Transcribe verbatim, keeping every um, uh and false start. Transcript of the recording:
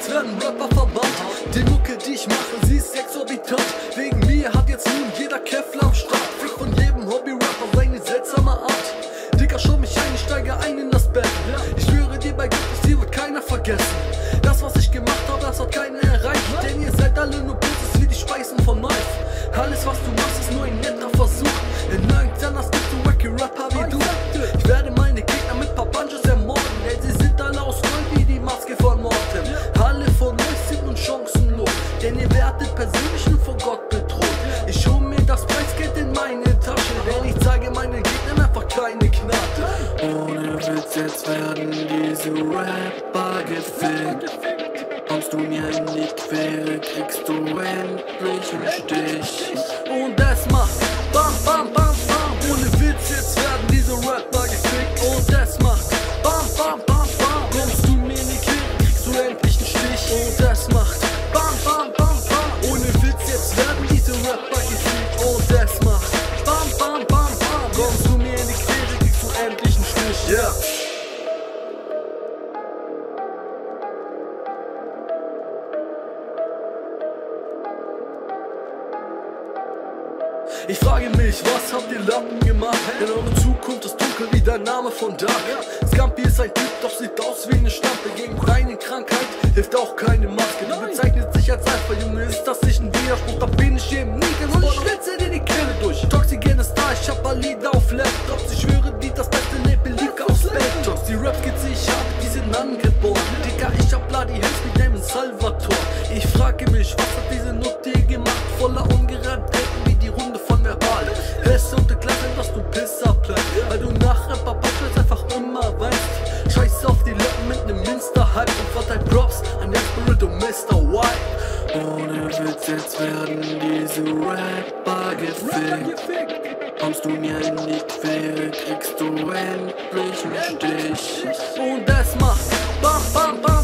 jetzt werden Rapper verbannt. Die Mucke, die ich mache, sie ist exorbitant. Wegen mir hat jetzt nun jeder Kevlar am Start. Fick von jedem Hobby-Rapper seine seltsame Art. Digga, schau mich ein, ich steige ein in das Bett. Ich schwöre dir bei Gott, das hier wird keiner vergessen. Das, was ich gemacht habe, das hat keiner erreicht. Denn ihr seid alle nur Putzes wie die Speisen von Knife. Alles, was du machst, ist nur ein netter Versuch. In nirgends anders gibt du wacky Rapper wie du. Ich werde meine Gegner mit paar Punches ermorden, denn sie sind alle aus Gold wie die Maske von Morten. Alle von euch sind nun chancenlos, denn ihr werdet persönlich nur vor Gott bedroht. Ich hol mir das Preisgeld in meine Tasche, denn ich zeige meinen Gegnern einfach keine Gnade. Ohne Witz, jetzt werden diese Rapper gefickt. Kommst du mir in die Quere, kriegst du endlich einen Stich. Und das macht bam, bam, bam, bam. Ohne Witz, jetzt werden diese Rapper gefickt. Und das macht bam, bam, bam, bam. Kommst du mir in die Quere, kriegst du endlich einen Stich. Und das macht bam, bam, bam, bam. Ohne Witz, jetzt werden diese Rapper gefickt. Und das macht bam, bam, bam, bam. Kommst du mir in die Quere, kriegst du endlich einen Stich. Ja. Yeah. Ich frage mich, was habt ihr Lampen gemacht? Denn eure Zukunft ist dunkel wie der Name von Dark. Scampi ist ein Typ, doch sieht aus wie eine Stampe. Gegen keine Krankheit hilft auch keine Maske. Du bezeichnet sich als Alpha, Junge, ist das nicht ein Widerspruch? Da bin ich eben nie ganz und ich schwitze dir die Kehle durch. Toxigen ist da, ich hab Alida auf Laptops. Ich schwöre dir, das beste Nebel liegt auf Spectox. Die Rap-Kids, ich hab, die sind angeboren. Digga, ich hab Bloody Hills mit dem Salvatore. Ich frage mich, was hat diese Nutte gemacht? Voller ungereimtheiten wie die Runde von Verbal. Hesse und Klasse, dass du Pisser bleibst, weil du nach Rapper Punchlines einfach immer weißt. Scheiß auf die Lippen mit nem Insta-Hype und verteil Props an Jasper und Mister White. Ohne Witz, jetzt werden diese Rapper gefickt. Kommst du mir in die Quere, kriegst du endlich einen Stich. Und das macht bam, bam, bam.